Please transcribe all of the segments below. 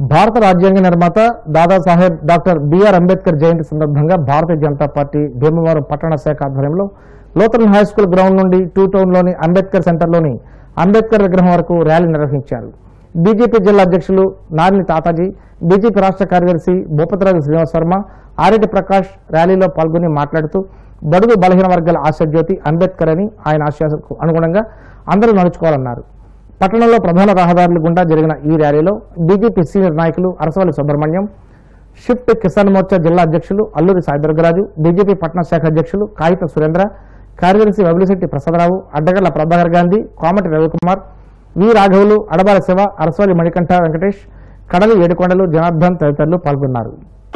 భారత రాజ్యాంగ నిర్మాత దాదాసాహెబ్ డాక్టర్ బిఆర్ అంబేద్కర్ జయంతి సందర్భంగా భారతీయ జనతా పార్టీ భీమవరం పట్టణ శాఖ ఆధ్వర్యంలో లోతరన్ హై స్కూల్ గ్రౌండ్ నుండి 2 టౌన్లోని అంబేద్కర్ సెంటర్లోని అంబేద్కర్ విగ్రహం వరకు ర్యాలీ నిర్వహించారు. బీజేపీ జిల్లా అధ్యక్షులు నారిని తాతాజీ, బీజేపీ రాష్ట్ర కార్యదర్శి భూపతిరాజు శ్రీనివాస్ వర్మ, ఆరెడ్డి ప్రకాష్ ర్యాలీలో పాల్గొని మాట్లాడుతూ బడుగు బలహీన వర్గాల ఆశాజ్యోతి అంబేద్కర్ అని ఆయన ఆశయాలకు అనుగుణంగా అందరూ నడుచుకోవాలన్నారు. పట్టణంలో ప్రధాన రహదారుల గుండా జరిగిన ఈ ర్యాలీలో బీజేపీ సీనియర్ నాయకులు అరసవల్లి సుబ్రహ్మణ్యం, షిఫ్ట్ కిసాన్ మోర్చా జిల్లా అధ్యక్షులు అల్లూరి సాయిదుర్గరాజు, బీజేపీ పట్టణ శాఖ అధ్యక్షులు కాగిత సురేంద్ర, కార్యదర్శి వబిలిశెట్టి ప్రసాదరావు, అడ్డగళ్ల ప్రభాకర్ గాంధీ, కోమటి రవికుమార్, వి రాఘవులు, అడబాల శివ, అరసవల్లి మణికంఠ వెంకటేష్, కడలి ఏడుకొండలు, జనార్దన్ తదితరులు పాల్గొన్నారు.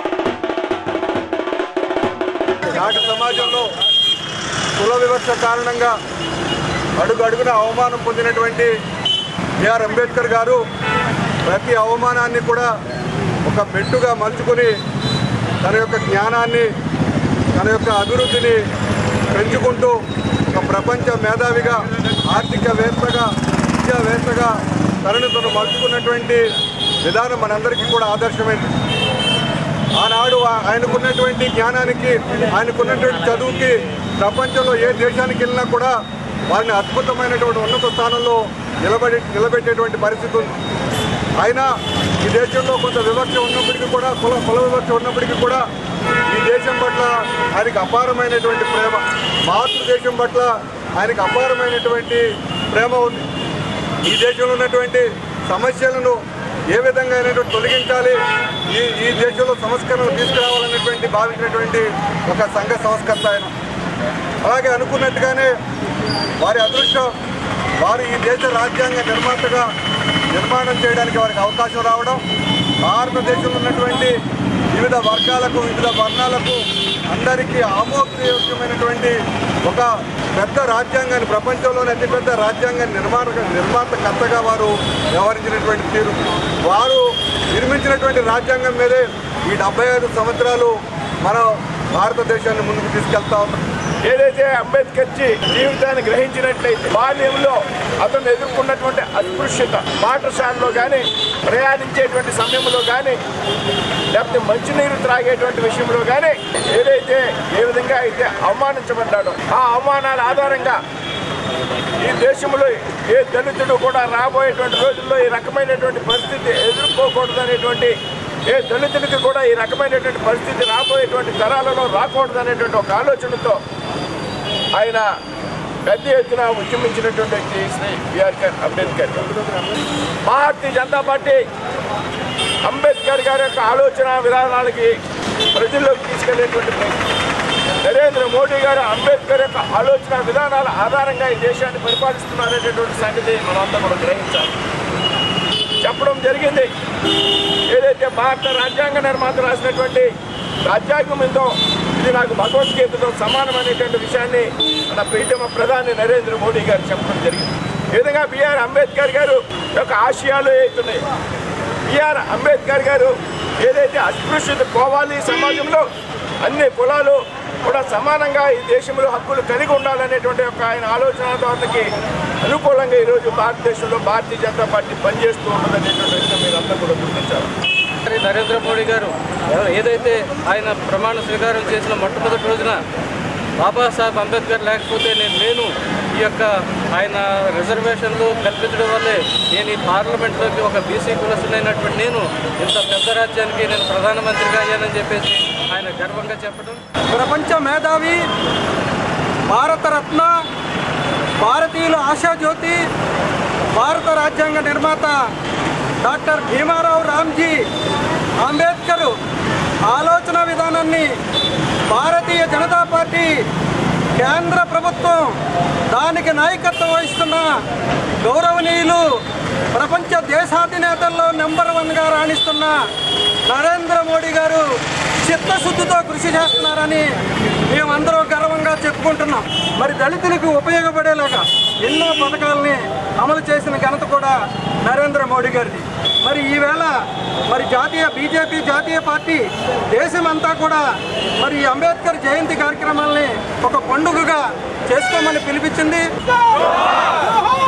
సమాజంలో కుల వివక్ష కారణంగా అడుగడుగున అవమానం పొందినటువంటి బిఆర్ అంబేద్కర్ గారు ప్రతి అవమానాన్ని కూడా ఒక మెట్టుగా మలుచుకొని తన యొక్క జ్ఞానాన్ని, తన యొక్క అభివృద్ధిని పెంచుకుంటూ ఒక ప్రపంచ మేధావిగా, ఆర్థికవేత్తగా, విద్యావేత్తగా తనను తను మలుచుకున్నటువంటి విధానం మనందరికీ కూడా ఆదర్శమైంది. ఆనాడు ఆయనకున్నటువంటి జ్ఞానానికి, ఆయనకున్నటువంటి చదువుకి ప్రపంచంలో ఏ దేశానికి వెళ్ళినా కూడా వారిని అద్భుతమైనటువంటి ఉన్నత స్థానంలో నిలబెట్టేటువంటి పరిస్థితి ఉంది. అయినా ఈ దేశంలో కొంత వివక్ష ఉన్నప్పటికీ కూడా, కుల వివక్ష ఉన్నప్పటికీ కూడా ఈ దేశం పట్ల ఆయనకు అపారమైనటువంటి ప్రేమ, మాతృదేశం పట్ల ఆయనకు అపారమైనటువంటి ప్రేమ ఉంది. ఈ దేశంలో ఉన్నటువంటి సమస్యలను ఏ విధంగా అయినటువంటి తొలగించాలి, ఈ దేశంలో సంస్కరణలు తీసుకురావాలనేటువంటి భావించినటువంటి ఒక సంఘ సంస్కర్త ఆయన. అలాగే అనుకున్నట్టుగానే వారి అదృష్టం, వారు ఈ దేశ రాజ్యాంగ నిర్మాతగా నిర్మాణం చేయడానికి వారికి అవకాశం రావడం, భారతదేశంలో ఉన్నటువంటి వివిధ వర్గాలకు, వివిధ వర్ణాలకు అందరికీ ఆమోదయోగ్యమైనటువంటి ఒక పెద్ద రాజ్యాంగాన్ని, ప్రపంచంలోని అతిపెద్ద రాజ్యాంగ నిర్మాతకర్తగా వారు వ్యవహరించినటువంటి తీరు, వారు నిర్మించినటువంటి రాజ్యాంగం మీదే ఈ 75 సంవత్సరాలు మన భారతదేశాన్ని ముందుకు తీసుకెళ్తా ఉన్నాం. ఏదైతే అంబేద్కర్ జీవితాన్ని గ్రహించినట్లయితే బాల్యంలో అతను ఎదుర్కొన్నటువంటి అస్పృశ్యత, పాఠశాలలో కానీ, ప్రయాణించేటువంటి సమయంలో కానీ, లేకపోతే మంచినీరు త్రాగేటువంటి విషయంలో కానీ ఏ విధంగా అయితే అవమానించబడ్డాడో ఆ అవమానాల ఆధారంగా ఈ దేశంలో ఏ దళితుడు కూడా రాబోయేటువంటి రోజుల్లో ఈ రకమైనటువంటి పరిస్థితి ఎదుర్కోకూడదు అనేటువంటి, ఏ దళితుడికి కూడా ఈ రకమైనటువంటి పరిస్థితి రాబోయేటువంటి తరాలలో రాకూడదు అనేటువంటి ఒక ఆలోచనతో ఆయన పెద్ద ఎత్తున ఉద్యమించినటువంటి వ్యక్తి శ్రీ బిఆర్ అంబేద్కర్. భారతీయ జనతా పార్టీ అంబేద్కర్ గారి యొక్క ఆలోచన విధానాలకి ప్రజల్లోకి తీసుకెళ్లేటువంటి నరేంద్ర మోడీ గారు అంబేద్కర్ యొక్క ఆలోచన విధానాల ఆధారంగా ఈ దేశాన్ని పరిపాలిస్తున్నారనేటువంటి సంగతి మనమంతా కూడా గ్రహించాలి. చెప్పడం జరిగింది. ఏదైతే భారత రాజ్యాంగ నిర్మాత రాసినటువంటి రాజ్యాంగం ఉందో ఇది నాకు భగవద్గీతతో సమానమైనటువంటి విషయాన్ని మన ప్రీతమ ప్రధాని నరేంద్ర మోడీ గారు చెప్పడం జరిగింది. ఈ విధంగా బిఆర్ అంబేద్కర్ గారు యొక్క ఆశయాలు అవుతున్నాయి. బిఆర్ అంబేద్కర్ గారు ఏదైతే అస్పృశ్యత పోవాలి, సమాజంలో అన్ని కులాలు కూడా సమానంగా ఈ దేశంలో హక్కులు కలిగి ఉండాలనేటువంటి ఒక ఆయన ఆలోచనకి అనుకూలంగా ఈరోజు భారతదేశంలో భారతీయ జనతా పార్టీ పనిచేస్తూ ఉన్నదనేటువంటి విషయం మీరు అందరూ కూడా గుర్తించారు. నరేంద్ర మోడీ గారు ఏదైతే ఆయన ప్రమాణ స్వీకారం చేసిన మొట్టమొదటి రోజున బాబాసాహెబ్ అంబేద్కర్ లేకపోతే నేను ఈ యొక్క ఆయన రిజర్వేషన్లు కల్పించడం వల్లే నేను ఈ పార్లమెంట్లోకి ఒక బీసీ కులస్తుడైనటువంటి నేను ఇంత పెద్ద రాజ్యానికి నేను ప్రధానమంత్రిగా అయ్యానని చెప్పేసి ఆయన గర్వంగా చెప్పడం. ప్రపంచ మేధావి, భారతరత్న, భారతీయుల ఆశాజ్యోతి, భారత రాజ్యాంగ నిర్మాత డాక్టర్ భీమారావు రామ్జీ అంబేద్కర్ ఆలోచన విధానాన్ని భారతీయ జనతా పార్టీ కేంద్ర ప్రభుత్వం దానికి నాయకత్వం వహిస్తున్న గౌరవనీయులు, ప్రపంచ దేశాధినేతల్లో నెంబర్ 1గా రాణిస్తున్న నరేంద్ర మోడీ గారు చిత్తశుద్ధితో కృషి చేస్తున్నారని మేమందరూ గర్వంగా చెప్పుకుంటున్నాం. మరి దళితులకు ఉపయోగపడేలాగా ఎన్నో పథకాలని అమలు చేసిన ఘనత కూడా నరేంద్ర మోడీ గారిది. మరి ఈవేళ బీజేపీ జాతీయ పార్టీ దేశమంతా కూడా మరి అంబేద్కర్ జయంతి కార్యక్రమాలని ఒక పండుగగా చేసుకోమని పిలిపించింది.